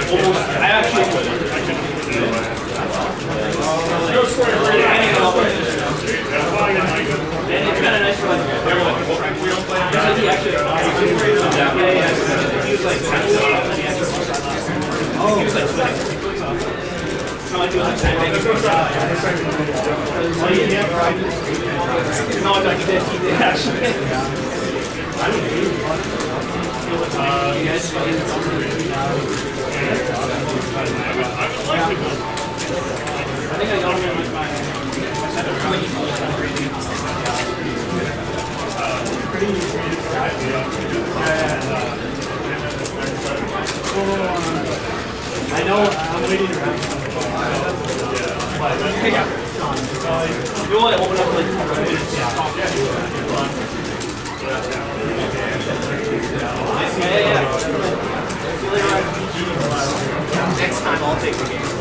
I actually could. And it's kind of nice for like everyone. He actually, he was like, he was like sweating. No, I do understand. No, I thought he did actually. I think I got him in my I know I'm waiting around. You want to open up like next time I'll take the game.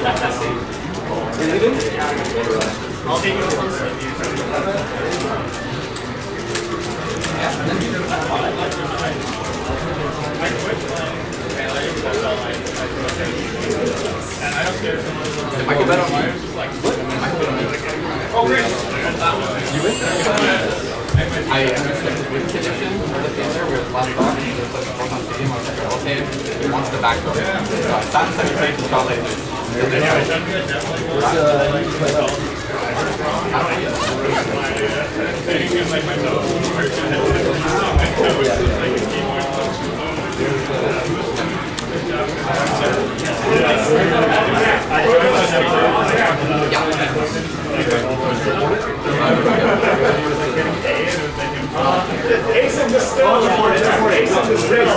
I'll take it once. I could bet on you. What? I could bet on you. Oh, great. You win? I understand the win condition for the game there with last box. It was like a 4-on stadium. I was like, okay, he wants the back door. That's how you play for Scott Lasers. Ace of the still. Ace of the still.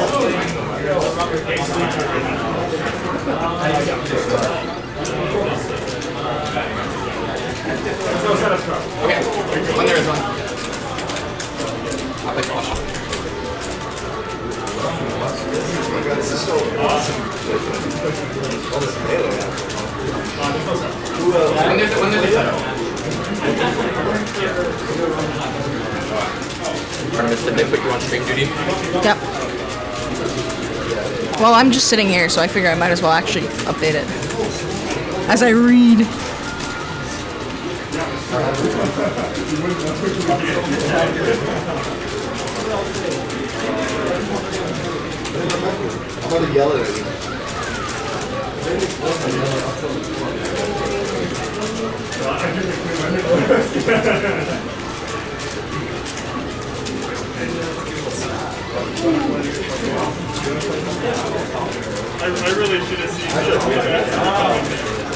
Okay, when there is one. I'll play flush. This is so awesome. All this melee now. When there's a setup. Artemis, did they put you on stream duty? Yep. Well, I'm just sitting here, so I figure I might as well actually update it as I read. I'm gonna yell at you. I really should have seen that.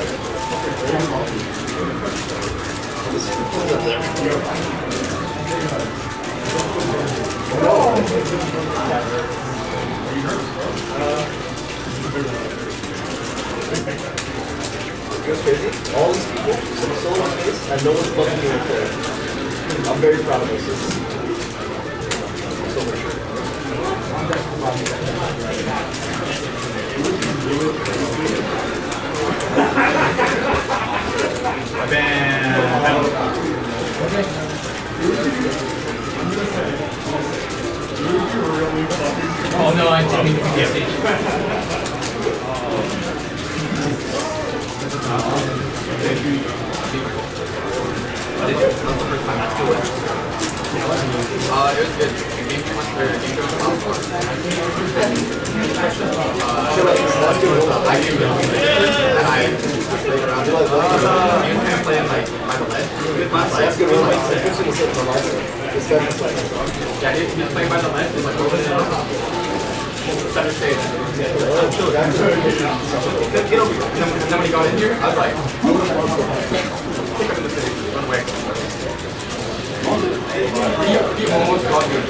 It goes crazy. All these people, some solo space, and no one's fucking me with it. I'm very proud of this. So much. Oh no, I didn't mean to be stage. That was the first time I feel it. It was good. The game too much for game goes well for it. I do and I played around it. You kind of playing like by the ledge. That's good. Yeah, he's playing by the ledge. He's like over there. Center stage. Get over here. And then when he got in here, I was like, kick him in the face. Run away. He almost got me.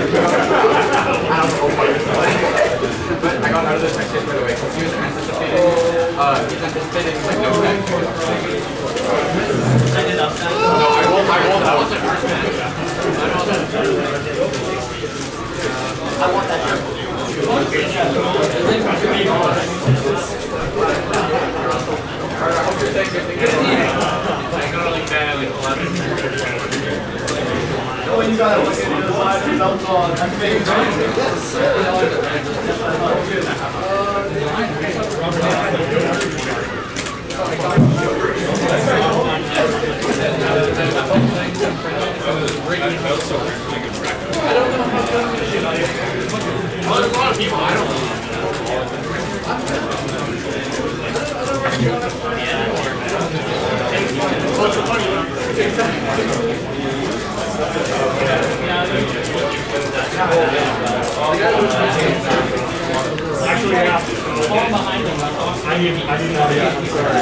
I don't know what. But I got out of the tech stage right away because he was anticipating. Like no tech. I did up. No, I rolled. That was the first match. I want that jump. Oh, you gotta look at the side and dump on. That's didn't know yet. I'm sorry.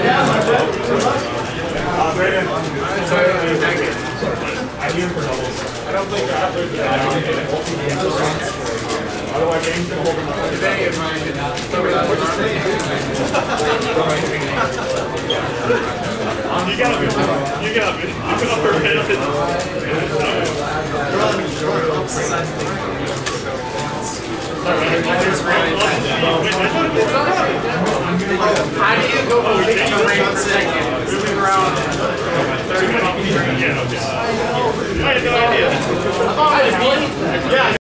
Brandon. I'm here for doubles. I don't think I have to. Otherwise, game's gonna hold him up. You got it. You got it. You can overhead it. How do you go from 60 frames per second? Moving around 30 minutes. Yeah, okay. I had no idea. I thought it was me. Yeah.